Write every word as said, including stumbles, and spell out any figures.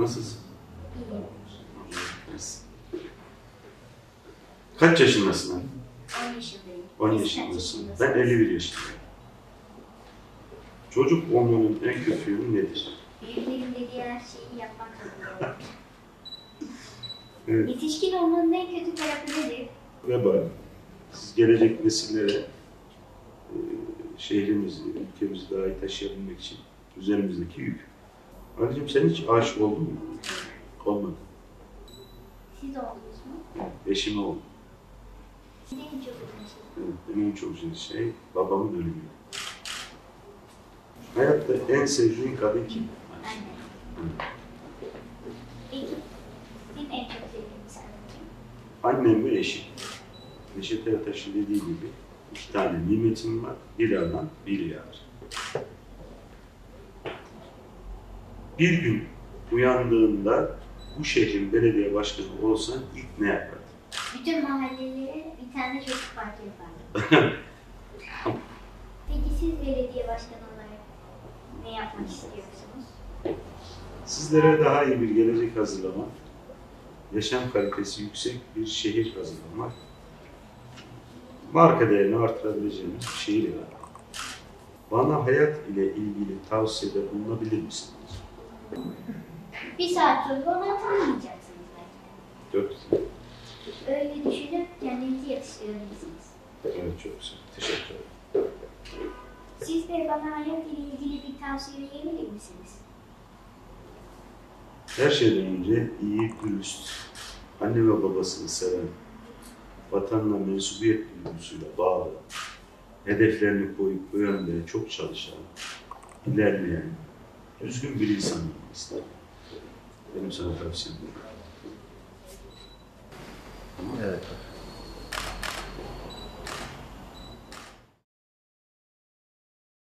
Nasılsın? İyiyim. Kaç yaşındasın abi? on yaşındayım. on Siz yaşındasın. kaç Ben elli bir yaşındayım. Çocuk olmanın en kötü yönü nedir? Büyüklerin dediği her şeyi yapmak zorunda. Evet. Yetişkin olmanın en kötü tarafı nedir? Vebal. Siz gelecek nesillere e, şehrimizi, ülkemizi daha iyi taşıyabilmek için üzerimizdeki yük. Anneciğim sen hiç aşık oldun mu? Olmadı. Siz oldunuz mu? Eşime oldu. Sizin en çok üzülen şey. Evet, benim en çok üzüldüğüm şey babamın ölümü. Hayatta en sevdiğin kadın kim? Anne. Hı. Peki, sizin en çok sevdiğiniz kadın kim? Annem ve eşim. Neşet Ertaş'ın dediği gibi iki tane nimetim var. Biri anan, biri yar. Bir gün uyandığında bu şehrin belediye başkanı olsan ilk ne yapardın? Bütün mahallelere bir tane çocuk parkı yapardım. Peki siz belediye başkanı olarak ne yapmak istiyorsunuz? Sizlere daha iyi bir gelecek hazırlamak, yaşam kalitesi yüksek bir şehir hazırlamak, marka değerini artırabileceğimiz bir şehir yaratmak. Bana hayat ile ilgili tavsiyede bulunabilir misiniz? Bir saat sonra onu hatırlamayacaksınız belki. Çok güzel. Öyle düşünüp kendinizi yatıştırabilirsiniz. Evet, çok güzel. Teşekkür ederim. Siz de bana hayat ile ilgili bir tavsiye verebilir misiniz? Her şeyden önce iyi, dürüst, anne ve babasını seven, vatanına mensubiyet duygusuyla bağlı, hedeflerini koyup o yönde çok çalışan, ilerleyen, düzgün bir insan olmak isterim. Benim sana tavsiyem bu. Evet.